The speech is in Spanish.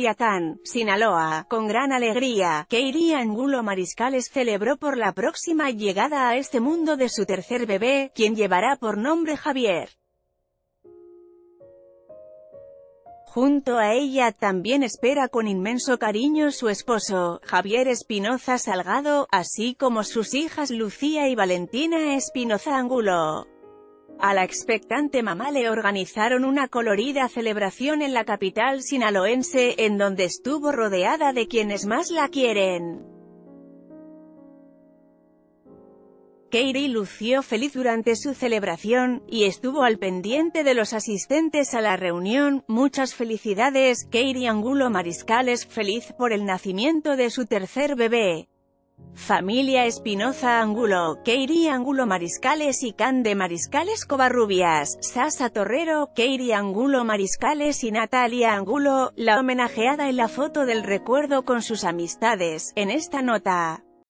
Culiacán, Sinaloa. Con gran alegría, Keiri Angulo Mariscales celebró por la próxima llegada a este mundo de su tercer bebé, quien llevará por nombre Javier. Junto a ella también espera con inmenso cariño su esposo, Javier Espinoza Salgado, así como sus hijas Lucía y Valentina Espinoza Angulo. A la expectante mamá le organizaron una colorida celebración en la capital sinaloense, en donde estuvo rodeada de quienes más la quieren. Keiri lució feliz durante su celebración, y estuvo al pendiente de los asistentes a la reunión. Muchas felicidades, Keiri Angulo Mariscales, feliz por el nacimiento de su tercer bebé. Familia Espinoza Angulo, Keiri Angulo Mariscales y Cande Mariscales Covarrubias, Sasa Torrero, Keiri Angulo Mariscales y Natalia Angulo, la homenajeada en la foto del recuerdo con sus amistades. En esta nota